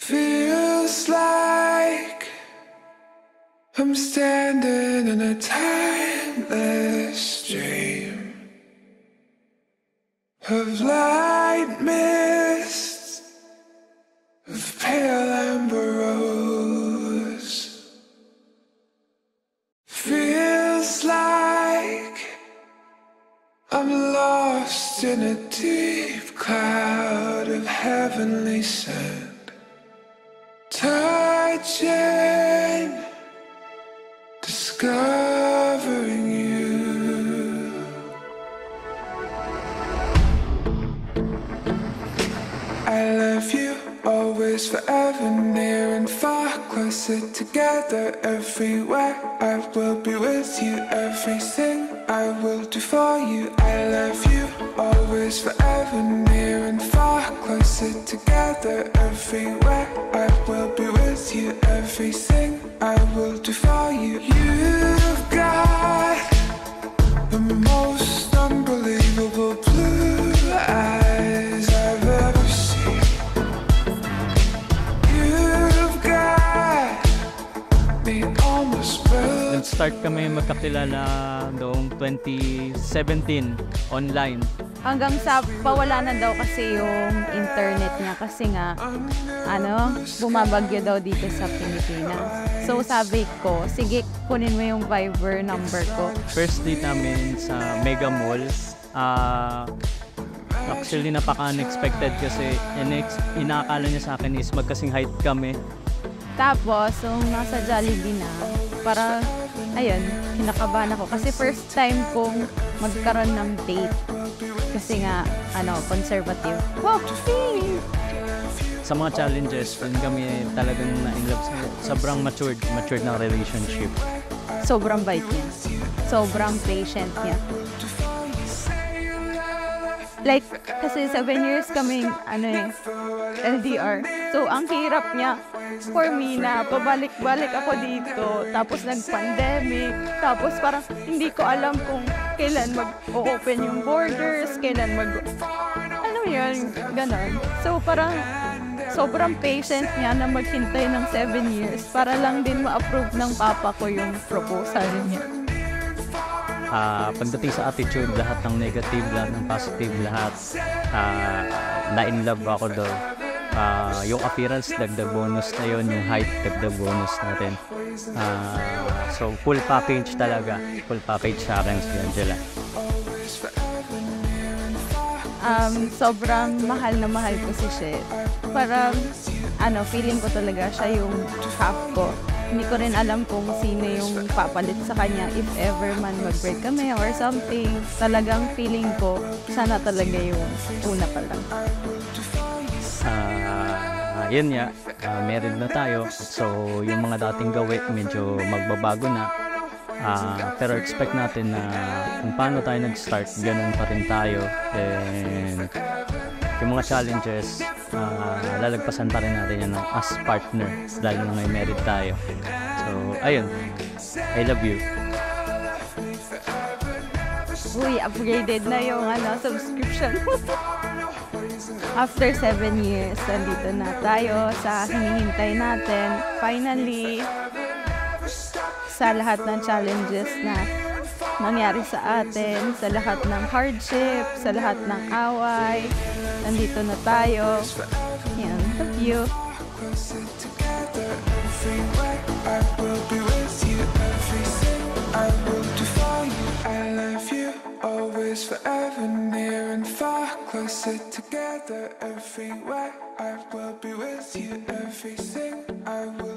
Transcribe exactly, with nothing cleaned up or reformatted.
Feels like I'm standing in a timeless dream of light mists, of pale amber rose. Feels like I'm lost in a deep cloud of heavenly sand, touching, discovering you. I love you always, forever, near and far, closer together everywhere. I will be with you, everything I will do for you. I love you always, forever, near and far, closer together everywhere. I will be with you, everything I will do for you. You've got the most unbelievable blue eyes I've ever seen. You've got me almost brilliant. Nag-start kami magkakilala noong twenty seventeen online. Hanggang sa pawala daw kasi yung internet niya kasi nga ano, bumabagyo daw dito sa Pilipinas. So sabi ko, sige, kunin mo yung Viber number ko. First date namin sa Mega Mall. Uh, actually, napaka-unexpected kasi inaakala niya sa akin is magkasing height kami. Tapos, nung nasa Jollibee na, para, ayun, kinakabahan ako. Kasi first time kong magkaroon ng date. Kasi nga, ano, conservative. Wow, sa mga challenges, dun kami talagang na-inlove sa sobrang matured, matured na relationship. Sobrang bait niya. Sobrang patient niya. Like, kasi seven years kaming, ano eh, L D R. So, ang hirap niya for me na pabalik-balik ako dito. Tapos nag-pandemic. Tapos parang hindi ko alam kung kailan mag-open yung borders, kailan mag... Ano yun? Ganon. So, parang sobrang patient niya na maghintay ng seven years para lang din ma-approve ng papa ko yung proposal niya. Uh, pagdating sa attitude, lahat ng negative, lahat ng positive, lahat uh, na-inlove ako daw. Uh, yung appearance, dagdag bonus na yun. Yung height, dagdag bonus natin. Uh, so, full package talaga. Full package sa akin si Angela. Um, sobrang mahal na mahal ko si Shet. Parang, ano, feeling ko talaga siya yung half ko. Hindi ko rin alam kung sino yung papalit sa kanya if ever man mag-break kami or something. Talagang feeling ko, siya na talaga yung una pa lang. Uh, yun nga, uh, married na tayo. So, yung mga dating gawin, medyo magbabago na. Uh, pero expect natin na kung paano tayo nag-start, ganun pa rin tayo. And yung mga challenges, uh, lalagpasan pa rin natin yan as partner, lalo na may married tayo. So, ayun. I love you. Uy, upgraded na yung ano, subscription. After seven years, nandito na tayo sa hinihintay natin. Finally, sa lahat ng challenges na nangyari sa atin, sa lahat ng hardship, sa lahat ng away, nandito na tayo. Yan, love you. I love you always, forever, near and far, closer together everywhere. I will be with you, everything I will